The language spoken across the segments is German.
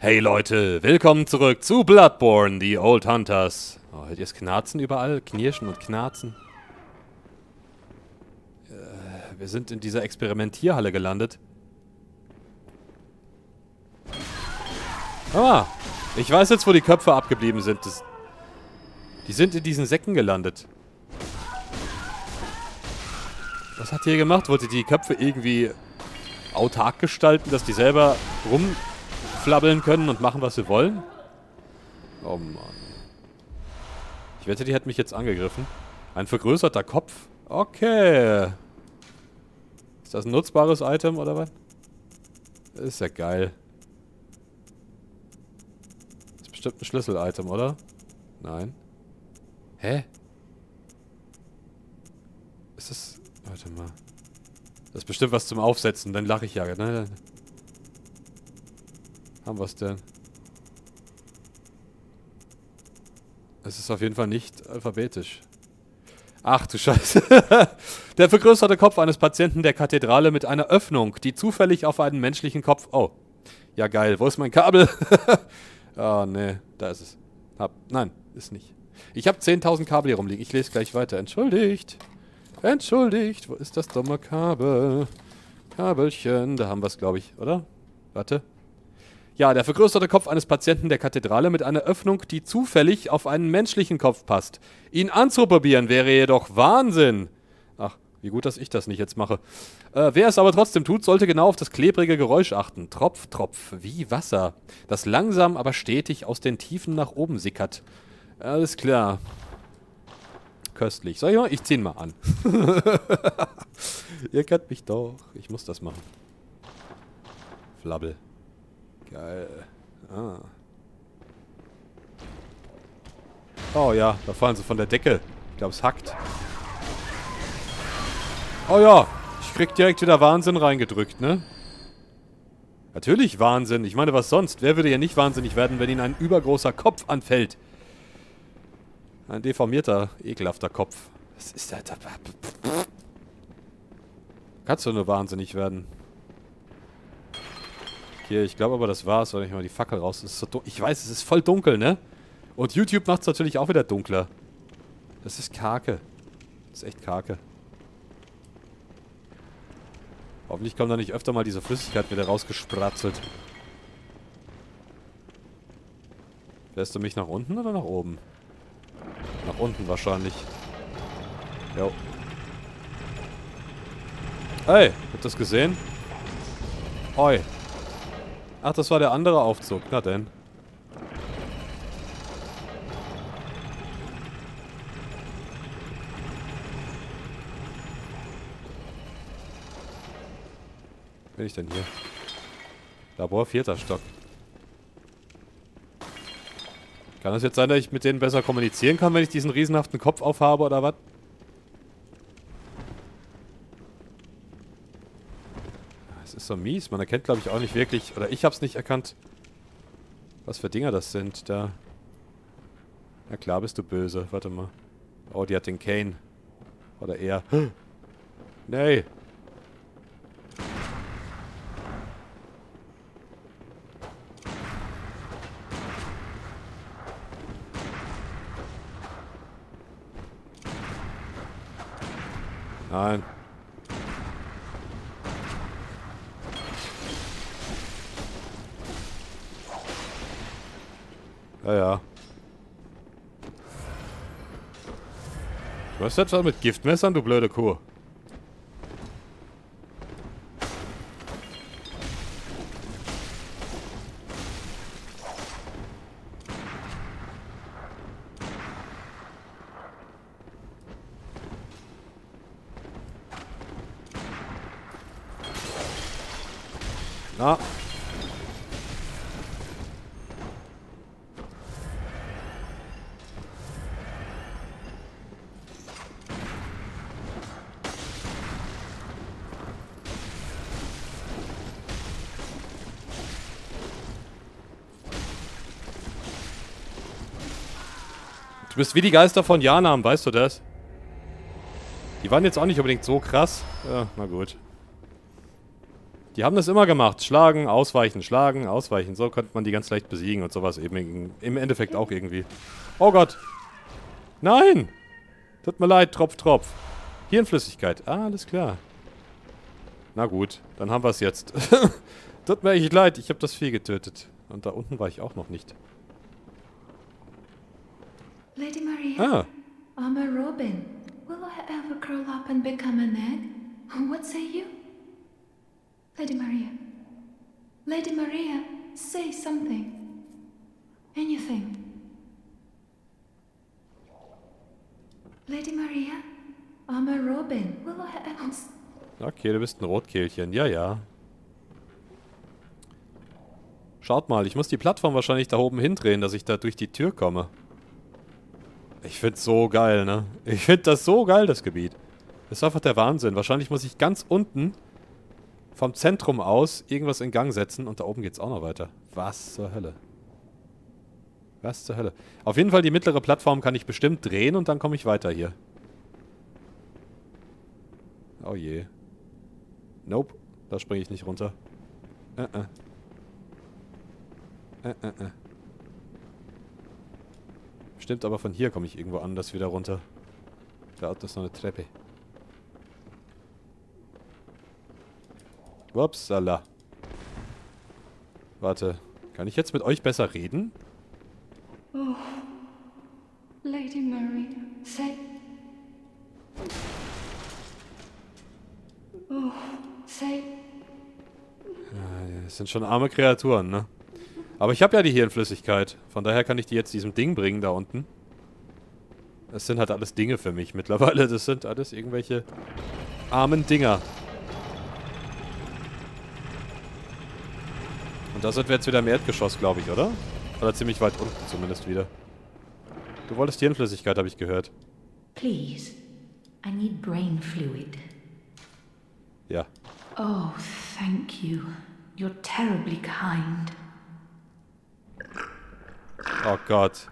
Hey Leute, willkommen zurück zu Bloodborne, The Old Hunters. Oh, hört ihr das Knarzen überall? Knirschen und Knarzen. Wir sind in dieser Experimentierhalle gelandet. Ah, ich weiß jetzt, wo die Köpfe abgeblieben sind. Die sind in diesen Säcken gelandet. Was hat ihr gemacht? Wollt ihr die Köpfe irgendwie autark gestalten, dass die selber rumflabbeln können und machen, was sie wollen? Oh Mann. Ich wette, die hätten mich jetzt angegriffen. Ein vergrößerter Kopf? Okay. Ist das ein nutzbares Item, oder was? Ist ja geil. Ist bestimmt ein Schlüssel-Item, oder? Nein. Hä? Ist das... Warte mal. Das ist bestimmt was zum Aufsetzen, dann lache ich ja. Ne? Haben wir es denn? Es ist auf jeden Fall nicht alphabetisch. Ach du Scheiße. Der vergrößerte Kopf eines Patienten der Kathedrale mit einer Öffnung, die zufällig auf einen menschlichen Kopf... Oh. Ja geil, wo ist mein Kabel? Oh ne, da ist es. Nein, ist nicht. Ich habe 10.000 Kabel hier rumliegen. Ich lese gleich weiter. Entschuldigt. Entschuldigt. Wo ist das dumme Kabel? Kabelchen. Da haben wir es, glaube ich, oder? Warte. Ja, der vergrößerte Kopf eines Patienten der Kathedrale mit einer Öffnung, die zufällig auf einen menschlichen Kopf passt. Ihn anzuprobieren wäre jedoch Wahnsinn. Ach, wie gut, dass ich das nicht jetzt mache. Wer es aber trotzdem tut, sollte genau auf das klebrige Geräusch achten. Tropf, Tropf, wie Wasser, das langsam, aber stetig aus den Tiefen nach oben sickert. Alles klar. Köstlich. Sag ich mal, ich zieh ihn mal an. Ihr kennt mich doch. Ich muss das machen. Flabbel. Geil. Ah. Oh ja, da fallen sie von der Decke. Ich glaube, es hackt. Oh ja, ich krieg direkt wieder Wahnsinn reingedrückt, ne? Natürlich Wahnsinn. Ich meine, was sonst? Wer würde ja nicht wahnsinnig werden, wenn ihn ein übergroßer Kopf anfällt? Ein deformierter, ekelhafter Kopf. Was ist das? Kannst du nur wahnsinnig werden. Okay, ich glaube aber, das war's. Soll ich mal die Fackel raus? Es ist so ich weiß, es ist voll dunkel, ne? Und YouTube macht es natürlich auch wieder dunkler. Das ist Kake. Das ist echt Kake. Hoffentlich kommt da nicht öfter mal diese Flüssigkeit wieder rausgespratzelt. Fährst du mich nach unten oder nach oben? Nach unten wahrscheinlich. Jo. Hey, habt ihr das gesehen? Oi. Ach, das war der andere Aufzug. Na denn. Bin ich denn hier? Labor 4. Stock. Kann es jetzt sein, dass ich mit denen besser kommunizieren kann, wenn ich diesen riesenhaften Kopf aufhabe oder was? Es ist so mies. Man erkennt, glaube ich, auch nicht wirklich, oder ich habe es nicht erkannt, was für Dinger das sind. Da. Na klar bist du böse. Warte mal. Oh, die hat den Kane. Oder er. Nee. Nein. Ja, ja. Du hast jetzt was mit Giftmessern, du blöde Kuh. Na. Du bist wie die Geister von Janam, weißt du das? Die waren jetzt auch nicht unbedingt so krass. Ja, na gut. Die haben das immer gemacht. Schlagen, ausweichen, schlagen, ausweichen. So könnte man die ganz leicht besiegen und sowas eben im Endeffekt auch irgendwie. Oh Gott. Nein! Tut mir leid, Tropf, Tropf. Hirnflüssigkeit. Ah, alles klar. Na gut, dann haben wir es jetzt. Tut mir echt leid, ich habe das Vieh getötet. Und da unten war ich auch noch nicht. Lady Maria, I'm a robin. Will I ever curl up and become an egg? What say you? Lady Maria. Lady Maria, say something. Anything. Lady Maria, I'm a robin. Will I ever... Okay, du bist ein Rotkehlchen. Ja, ja. Schaut mal, ich muss die Plattform wahrscheinlich da oben hindrehen, dass ich da durch die Tür komme. Ich find's so geil, ne? Ich find das so geil, das Gebiet. Das ist einfach der Wahnsinn. Wahrscheinlich muss ich ganz unten vom Zentrum aus irgendwas in Gang setzen und da oben geht's auch noch weiter. Was zur Hölle? Was zur Hölle? Auf jeden Fall die mittlere Plattform kann ich bestimmt drehen und dann komme ich weiter hier. Oh je. Nope, da springe ich nicht runter. Stimmt, aber von hier komme ich irgendwo anders wieder runter. Da ist noch eine Treppe. Upsala. Warte, kann ich jetzt mit euch besser reden? Oh, Lady Maria, say... Oh, say... Ja, das sind schon arme Kreaturen, ne? Aber ich habe ja die Hirnflüssigkeit. Von daher kann ich die jetzt diesem Ding bringen da unten. Das sind halt alles Dinge für mich mittlerweile. Das sind alles irgendwelche armen Dinger. Und da sind wir jetzt wieder im Erdgeschoss, glaube ich, oder? Oder ziemlich weit unten zumindest wieder. Du wolltest Hirnflüssigkeit, habe ich gehört. Please, I need brain fluid. Ja. Oh, thank you. You're terribly kind. Oh Gott.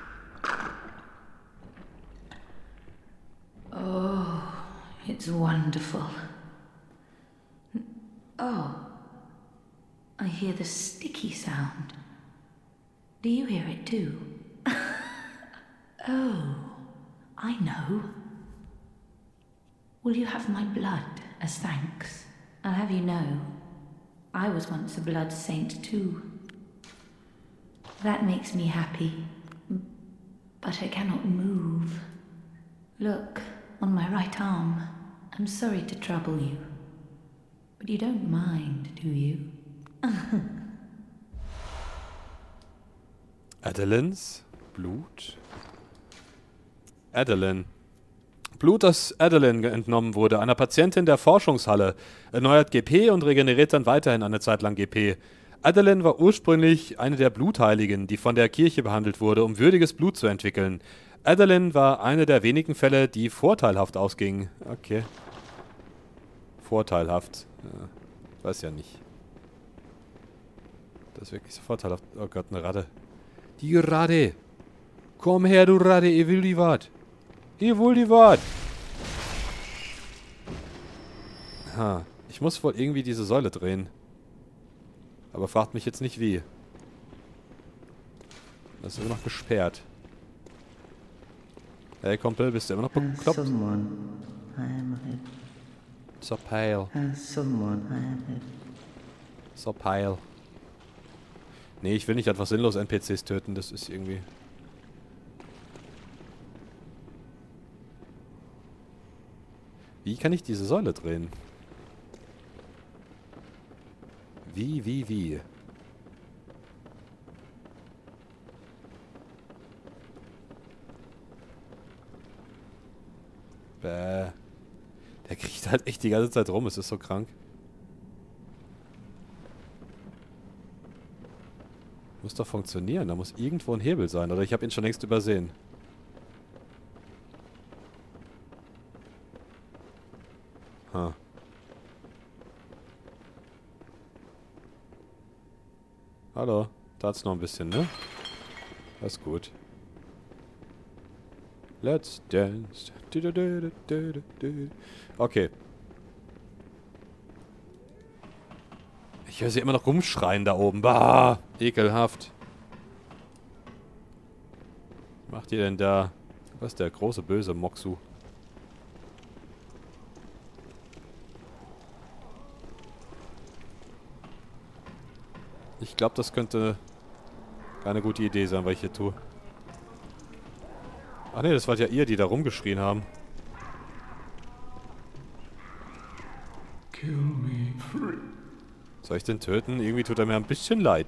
Oh, it's wonderful. Oh, I hear the sticky sound. Do you hear it too? Oh, I know. Will you have my blood as thanks? I'll have you know, I was once a blood saint too. That makes me happy, but I cannot move. Look, on my right arm. I'm sorry to trouble you, but you don't mind, do you? Adelyns Blut? Adolin. Blut, das Adolin entnommen wurde, einer Patientin der Forschungshalle, erneuert GP und regeneriert dann weiterhin eine Zeit lang GP. Adolin war ursprünglich eine der Blutheiligen, die von der Kirche behandelt wurde, um würdiges Blut zu entwickeln. Adolin war eine der wenigen Fälle, die vorteilhaft ausgingen. Okay. Vorteilhaft. Ja, weiß ja nicht. Das ist wirklich so vorteilhaft. Oh Gott, eine Ratte. Die Ratte. Komm her, du Ratte, ich will die Wart. Ich will die Wart. Ha, ich muss wohl irgendwie diese Säule drehen. Aber fragt mich jetzt nicht wie. Das ist immer noch gesperrt. Hey Kumpel, bist du immer noch bekloppt? So pale. So pale. Nee, ich will nicht einfach sinnlos NPCs töten, das ist irgendwie... Wie kann ich diese Säule drehen? Wie? Bäh. Der kriegt halt echt die ganze Zeit rum, es ist so krank. Muss doch funktionieren, da muss irgendwo ein Hebel sein, oder ich habe ihn schon längst übersehen. Ha. Hallo, da hat's noch ein bisschen, ne? Das ist gut. Let's dance. Okay. Ich höre sie immer noch rumschreien da oben. Bah, ekelhaft. Was macht ihr denn da? Was ist der große böse Moxu? Ich glaube, das könnte keine gute Idee sein, was ich hier tue. Ach ne, das wart ja ihr, die da rumgeschrien haben. Kill me. Soll ich den töten? Irgendwie tut er mir ein bisschen leid.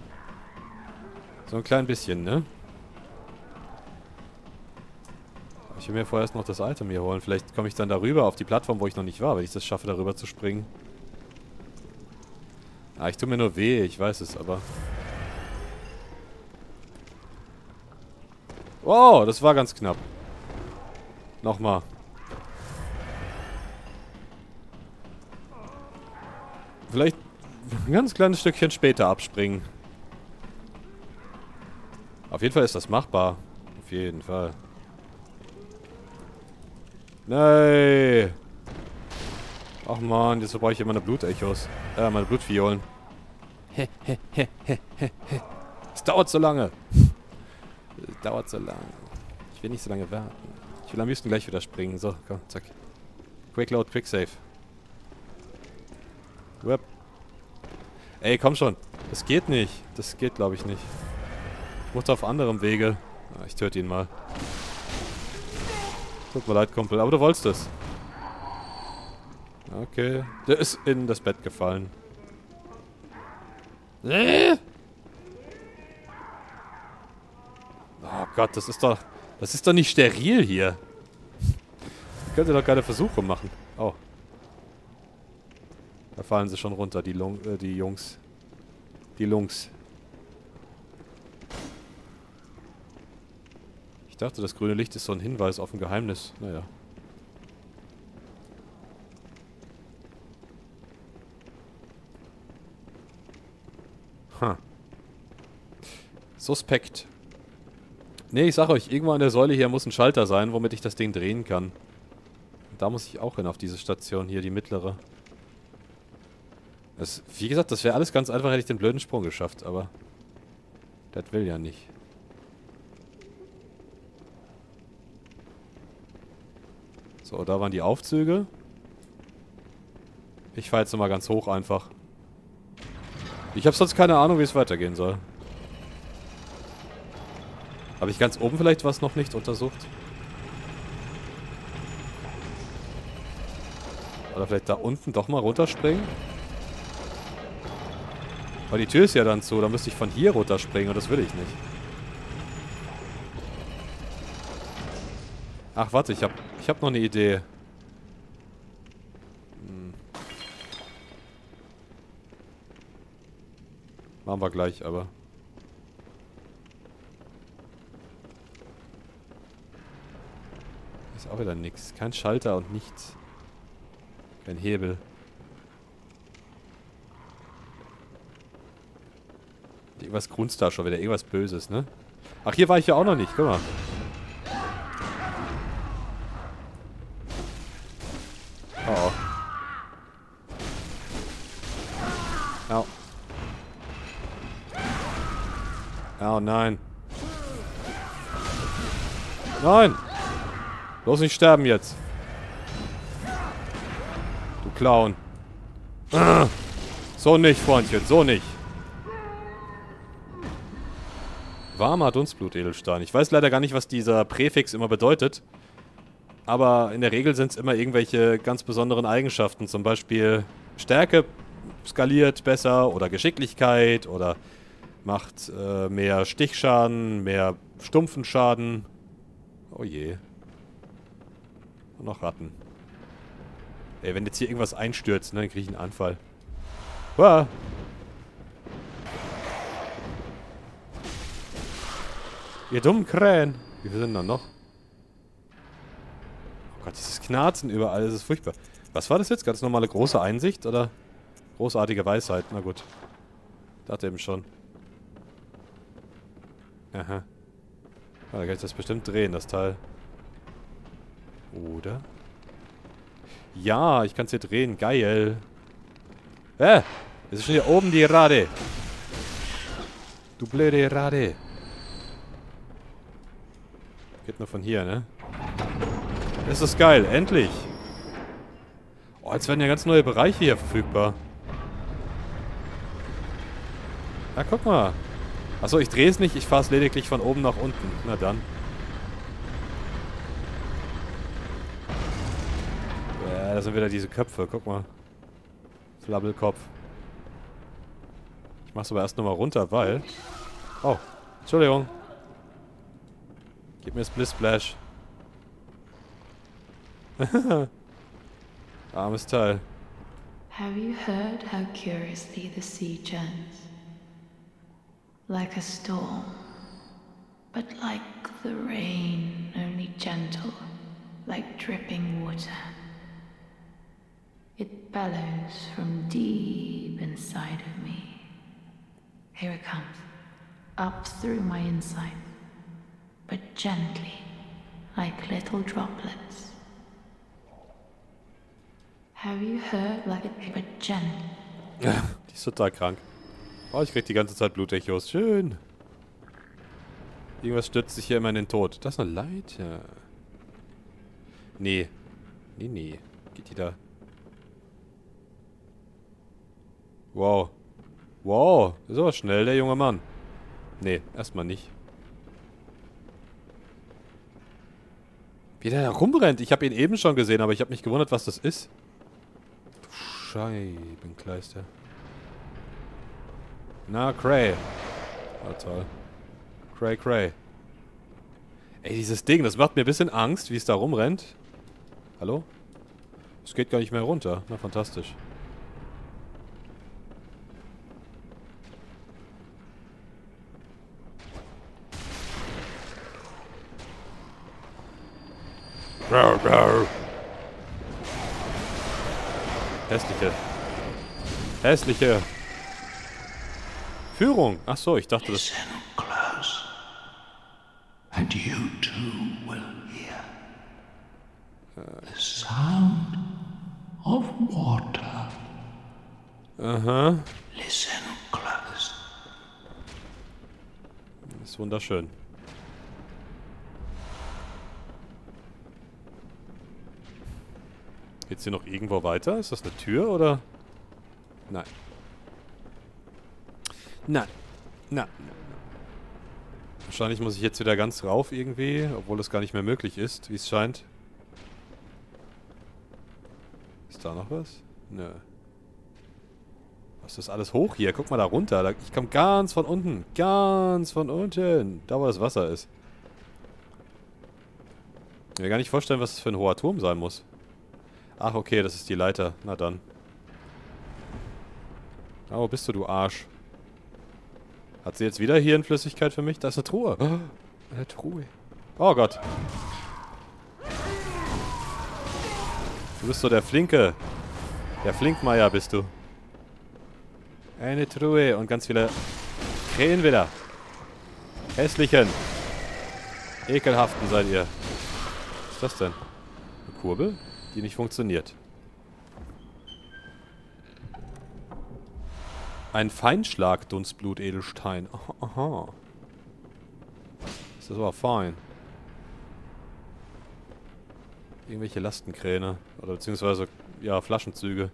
So ein klein bisschen, ne? Ich will mir vorerst noch das Item hier holen. Vielleicht komme ich dann darüber auf die Plattform, wo ich noch nicht war, wenn ich das schaffe, darüber zu springen. Ah, ich tue mir nur weh, ich weiß es, aber... Wow, das war ganz knapp. Nochmal. Vielleicht ein ganz kleines Stückchen später abspringen. Auf jeden Fall ist das machbar. Auf jeden Fall. Nein. Ach man, jetzt brauche ich immer meine Blutechos. Meine Blutviolen. Es dauert so lange. Es dauert so lange. Ich will nicht so lange warten. Ich will am liebsten gleich wieder springen. So, komm, zack. Quick Load, Quick Save. Whip. Ey, komm schon. Das geht nicht. Das geht, glaube ich, nicht. Ich muss auf anderem Wege. Ah, ich töte ihn mal. Tut mir leid, Kumpel, aber du wolltest es. Okay. Der ist in das Bett gefallen. Oh Gott, das ist doch nicht steril hier. Ich könnte doch keine Versuche machen. Oh. Da fallen sie schon runter, die Jungs. Die Lungs. Ich dachte, das grüne Licht ist so ein Hinweis auf ein Geheimnis. Naja. Suspekt. Nee, ich sag euch, irgendwo an der Säule hier muss ein Schalter sein, womit ich das Ding drehen kann. Und da muss ich auch hin, auf diese Station hier, die mittlere. Das, wie gesagt, das wäre alles ganz einfach, hätte ich den blöden Sprung geschafft, aber... Das will ja nicht. So, da waren die Aufzüge. Ich fahre jetzt nochmal ganz hoch einfach. Ich habe sonst keine Ahnung, wie es weitergehen soll. Habe ich ganz oben vielleicht was noch nicht untersucht? Oder vielleicht da unten doch mal runterspringen? Aber die Tür ist ja dann zu, da müsste ich von hier runterspringen und das will ich nicht. Ach, warte, ich hab noch eine Idee. Machen wir gleich, aber... Ist auch wieder nix. Kein Schalter und nichts. Kein Hebel. Irgendwas grunzt da schon wieder. Irgendwas Böses, ne? Ach, hier war ich ja auch noch nicht. Guck mal. Oh. Au. Oh nein. Nein! Bloß nicht sterben jetzt. Du Clown. Ah, so nicht, Freundchen, so nicht. Warmer Dunstblutedelstein. Ich weiß leider gar nicht, was dieser Präfix immer bedeutet. Aber in der Regel sind es immer irgendwelche ganz besonderen Eigenschaften. Zum Beispiel Stärke skaliert besser oder Geschicklichkeit oder macht mehr Stichschaden, mehr stumpfen Schaden. Oh je. Und noch Ratten. Ey, wenn jetzt hier irgendwas einstürzt, ne, dann kriege ich einen Anfall. Uah. Ihr dummen Krähen. Wie viele sind da noch? Oh Gott, dieses Knarzen überall, das ist furchtbar. Was war das jetzt? Ganz normale große Einsicht oder großartige Weisheit? Na gut. Dachte eben schon. Aha. Ah, da kann ich das bestimmt drehen, das Teil. Oder? Ja, ich kann es hier drehen. Geil. Es ist schon hier oben die Rade. Du blöde Rade. Geht nur von hier, ne? Das ist geil, endlich. Oh, jetzt werden ja ganz neue Bereiche hier verfügbar. Ah, guck mal. Achso, ich drehe es nicht, ich fahre es lediglich von oben nach unten. Na dann. Ja, da sind wieder diese Köpfe, guck mal. Flabbelkopf. Ich mach's aber erst nochmal runter, weil... Oh, Entschuldigung. Gib mir Splish Splash. Armes Teil. Have you heard how curiously the sea churns? Like a storm, but like the rain, only gentle, like dripping water. It bellows from deep inside of me. Here it comes, up through my inside, but gently, like little droplets. Have you heard like it, but gentle? Ja, die ist total krank. Oh, ich krieg die ganze Zeit Blutechos. Schön. Irgendwas stürzt sich hier immer in den Tod. Das ist eine Leiter. Nee. Nee. Geht die da? Wow. Wow. Ist aber schnell, der junge Mann. Nee, erstmal nicht. Wie der da rumrennt. Ich habe ihn eben schon gesehen, aber ich habe mich gewundert, was das ist. Du Scheibenkleister. Na, Cray. Ah, toll. Cray. Ey, dieses Ding, das macht mir ein bisschen Angst, wie es da rumrennt. Hallo? Es geht gar nicht mehr runter. Na, fantastisch. Hässliche. Führung. Ach so, ich dachte das... Listen close, and you too will hear the sound of water. Aha. Listen close. Das ist wunderschön. Geht's hier noch irgendwo weiter? Ist das eine Tür oder? Nein. Nein. Wahrscheinlich muss ich jetzt wieder ganz rauf irgendwie, obwohl das gar nicht mehr möglich ist, wie es scheint. Ist da noch was? Nö. Was ist das alles hoch hier? Guck mal da runter. Ich komme ganz von unten. Ganz von unten. Da, wo das Wasser ist. Ich kann mir gar nicht vorstellen, was das für ein hoher Turm sein muss. Ach, okay, das ist die Leiter. Na dann. Ah, wo bist du, du Arsch? Hat sie jetzt wieder hier in Flüssigkeit für mich? Da ist eine Truhe. Oh, eine Truhe. Oh Gott. Du bist so der Flinke. Der Flinkmeier bist du. Eine Truhe und ganz viele Krähen wieder. Hässlichen. Ekelhaften seid ihr. Was ist das denn? Eine Kurbel, die nicht funktioniert. Ein Feinschlag-Dunstblut-Edelstein. Aha. Das ist aber fein. Irgendwelche Lastenkräne. Oder beziehungsweise, ja, Flaschenzüge.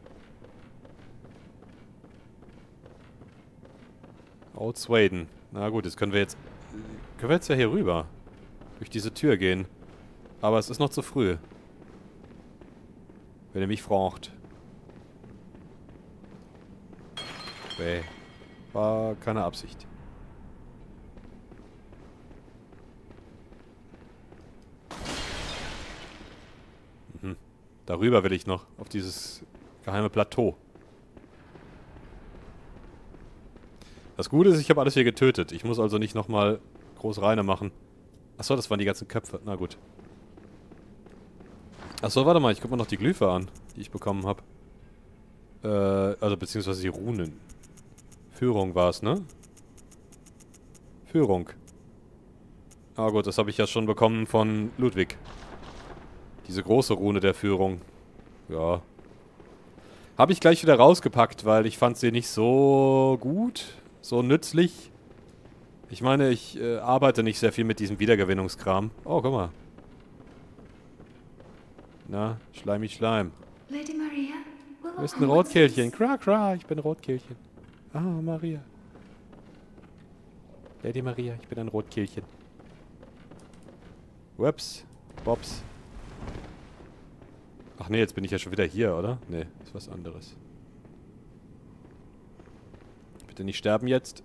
Old Swaden. Na gut, jetzt können wir jetzt ja hier rüber. Durch diese Tür gehen. Aber es ist noch zu früh. Wenn ihr mich fragt. Nee. War keine Absicht. Darüber will ich noch. Auf dieses geheime Plateau. Das Gute ist, ich habe alles hier getötet. Ich muss also nicht nochmal groß reine machen. Achso, das waren die ganzen Köpfe. Na gut. Achso, warte mal. Ich guck mal noch die Glyphe an, die ich bekommen habe. Also beziehungsweise die Runen. Führung war es, ne? Führung. Ah gut, das habe ich ja schon bekommen von Ludwig. Diese große Rune der Führung. Ja. Habe ich gleich wieder rausgepackt, weil ich fand sie nicht so gut, so nützlich. Ich meine, ich arbeite nicht sehr viel mit diesem Wiedergewinnungskram. Oh, guck mal. Na, schleimig Schleim. Lady Maria, Du bist ein Rotkehlchen. Kra, kra, ich bin ein Rotkehlchen. Ah, Maria. Lady Maria, ich bin ein Rotkehlchen. Whoops. Bobs. Ach nee, jetzt bin ich ja schon wieder hier, oder? Nee, ist was anderes. Bitte nicht sterben jetzt.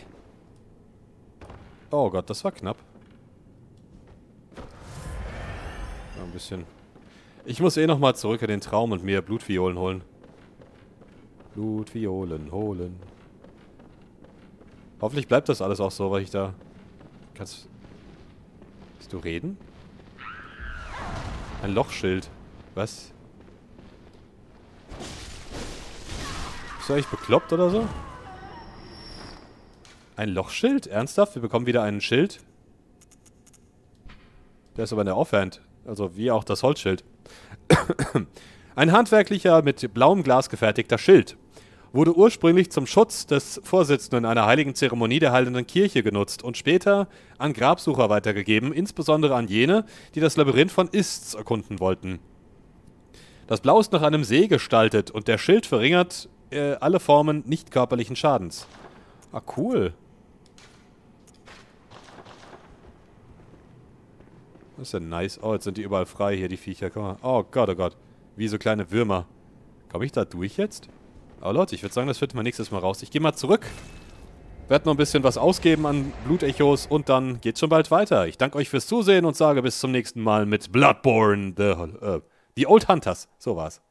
Oh Gott, das war knapp. Ja, ein bisschen. Ich muss eh nochmal zurück in den Traum und mir Blutviolen holen. Blutviolen holen. Hoffentlich bleibt das alles auch so, weil ich da... Kannst du reden? Ein Lochschild. Was? Bist du eigentlich bekloppt oder so? Ein Lochschild? Ernsthaft? Wir bekommen wieder einen Schild? Der ist aber in der Offhand. Also wie auch das Holzschild. Ein handwerklicher, mit blauem Glas gefertigter Schild. Wurde ursprünglich zum Schutz des Vorsitzenden einer heiligen Zeremonie der Heilenden Kirche genutzt und später an Grabsucher weitergegeben, insbesondere an jene, die das Labyrinth von Ists erkunden wollten. Das Blau ist nach einem See gestaltet und der Schild verringert alle Formen nicht körperlichen Schadens. Ah, cool. Das ist ja nice. Oh, jetzt sind die überall frei hier, die Viecher. Guck mal. Oh Gott, oh Gott. Wie so kleine Würmer. Komme ich da durch jetzt? Aber Leute, ich würde sagen, das finden wir nächstes Mal raus. Ich gehe mal zurück. Werde noch ein bisschen was ausgeben an Blutechos und dann geht's schon bald weiter. Ich danke euch fürs Zusehen und sage bis zum nächsten Mal mit Bloodborne, The Old Hunters. So war's.